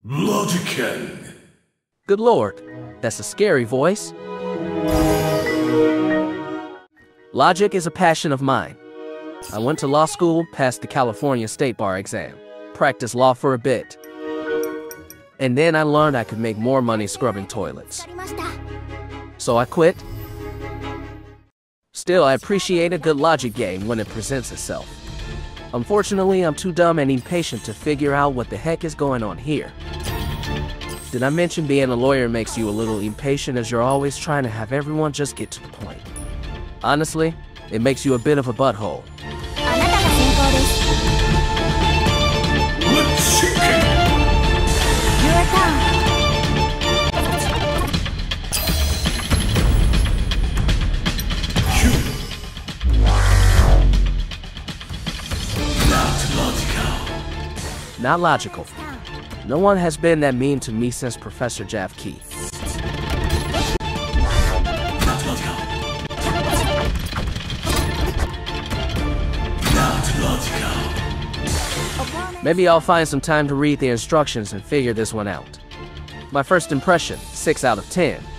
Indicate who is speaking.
Speaker 1: Logican.
Speaker 2: Good lord, that's a scary voice. Logic is a passion of mine. I went to law school, passed the California State Bar exam, practiced law for a bit. And then I learned I could make more money scrubbing toilets. So I quit. Still, I appreciate a good logic game when it presents itself. Unfortunately, I'm too dumb and impatient to figure out what the heck is going on here. Did I mention being a lawyer makes you a little impatient as you're always trying to have everyone just get to the point? Honestly, it makes you a bit of a butthole.
Speaker 1: Let's chicken.
Speaker 3: Your turn.
Speaker 2: Not logical. No one has been that mean to me since Professor Jeff Key. Maybe I'll find some time to read the instructions and figure this one out. My first impression, 6 out of 10.